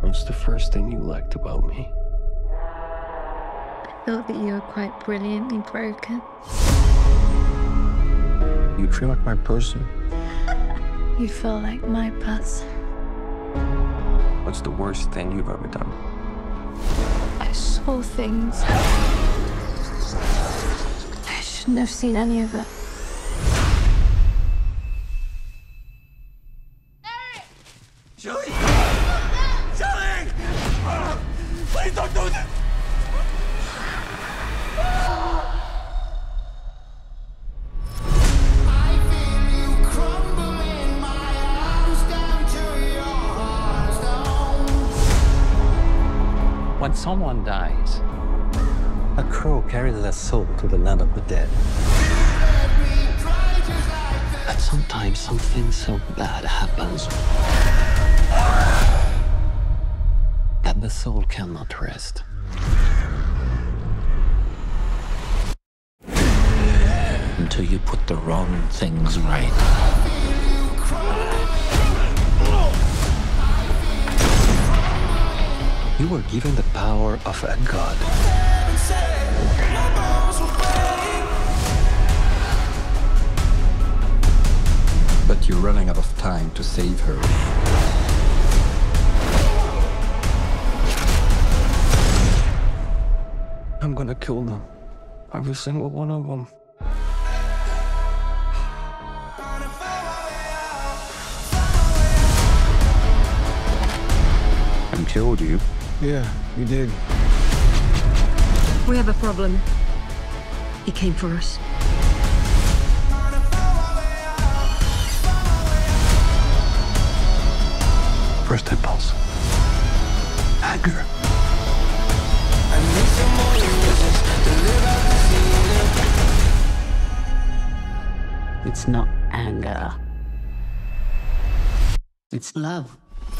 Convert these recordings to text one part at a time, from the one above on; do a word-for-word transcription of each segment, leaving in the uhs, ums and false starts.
What's the first thing you liked about me? I thought that you were quite brilliantly broken. You feel like my person. You feel like my person. What's the worst thing you've ever done? I saw things. I shouldn't have seen any of it. Shelley! Shelley! Please don't do this! When someone dies, a crow carries their soul to the land of the dead. and sometimes something so bad happens that the soul cannot rest. Until you put the wrong things right. You were given the power of a god. But you're running out of time to save her. I'm gonna kill them. Every single one of them. And killed you. Yeah, you did. We have a problem. He came for us. First impulse. Anger. It's not anger. It's love.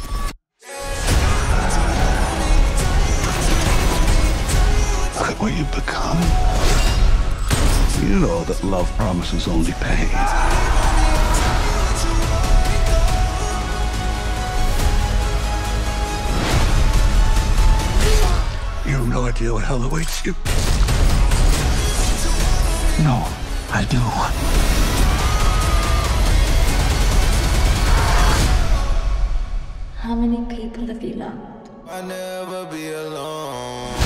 Look at what you've become. You know that love promises only pain. You have no idea what hell awaits you. No, I do. How many people have you loved? I'll never be alone.